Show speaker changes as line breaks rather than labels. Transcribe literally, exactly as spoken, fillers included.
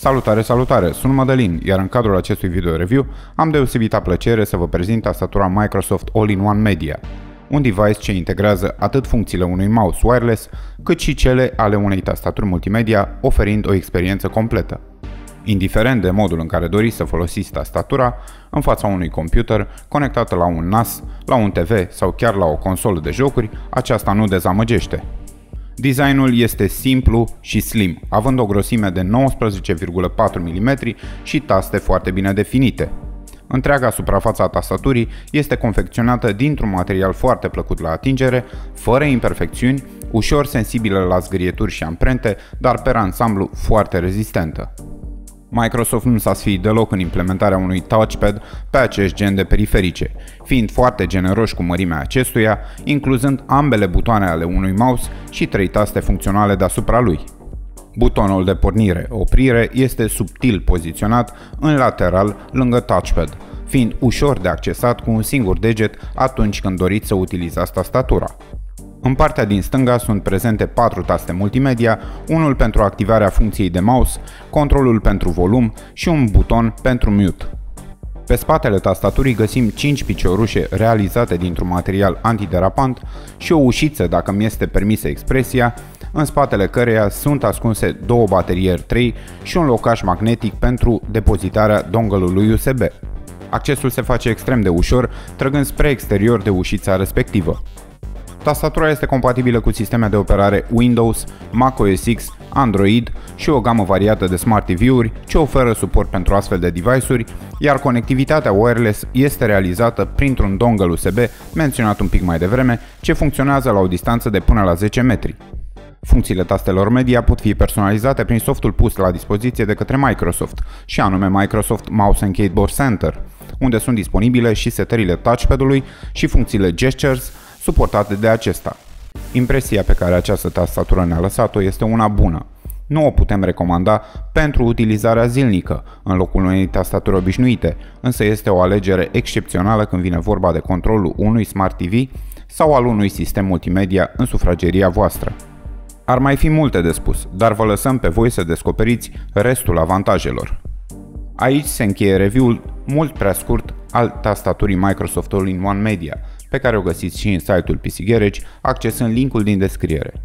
Salutare, salutare! Sunt Mădălin, iar în cadrul acestui video review am deosebită plăcere să vă prezint tastatura Microsoft All-in-One Media, un device ce integrează atât funcțiile unui mouse wireless, cât și cele ale unei tastaturi multimedia, oferind o experiență completă. Indiferent de modul în care doriți să folosiți tastatura, în fața unui computer, conectată la un N A S, la un T V sau chiar la o consolă de jocuri, aceasta nu dezamăgește. Designul este simplu și slim, având o grosime de nouăsprezece virgulă patru milimetri și taste foarte bine definite. Întreaga suprafață a tastaturii este confecționată dintr-un material foarte plăcut la atingere, fără imperfecțiuni, ușor sensibilă la zgârieturi și amprente, dar per ansamblu foarte rezistentă. Microsoft nu s-a sfiit deloc în implementarea unui touchpad pe acest gen de periferice, fiind foarte generoși cu mărimea acestuia, incluzând ambele butoane ale unui mouse și trei taste funcționale deasupra lui. Butonul de pornire-oprire este subtil poziționat în lateral lângă touchpad, fiind ușor de accesat cu un singur deget atunci când doriți să utilizați tastatura. În partea din stânga sunt prezente patru taste multimedia, unul pentru activarea funcției de mouse, controlul pentru volum și un buton pentru mute. Pe spatele tastaturii găsim cinci piciorușe realizate dintr-un material antiderapant și o ușiță, dacă mi este permisă expresia, în spatele căreia sunt ascunse două baterii R trei și un locaș magnetic pentru depozitarea dongle-ului U S B. Accesul se face extrem de ușor, trăgând spre exterior de ușița respectivă. Tastatura este compatibilă cu sisteme de operare Windows, macOS X, Android și o gamă variată de Smart T V-uri ce oferă suport pentru astfel de device-uri, iar conectivitatea wireless este realizată printr-un dongle U S B menționat un pic mai devreme, ce funcționează la o distanță de până la zece metri. Funcțiile tastelor media pot fi personalizate prin softul pus la dispoziție de către Microsoft, și anume Microsoft Mouse and Keyboard Center, unde sunt disponibile și setările touchpad-ului și funcțiile gestures suportate de acesta. Impresia pe care această tastatură ne-a lăsat-o este una bună. Nu o putem recomanda pentru utilizarea zilnică, în locul unei tastaturi obișnuite, însă este o alegere excepțională când vine vorba de controlul unui Smart T V sau al unui sistem multimedia în sufrageria voastră. Ar mai fi multe de spus, dar vă lăsăm pe voi să descoperiți restul avantajelor. Aici se încheie review-ul mult prea scurt al tastaturii Microsoft All-in-One Media, pe care o găsiți și în site-ul P C Garage, accesând linkul din descriere.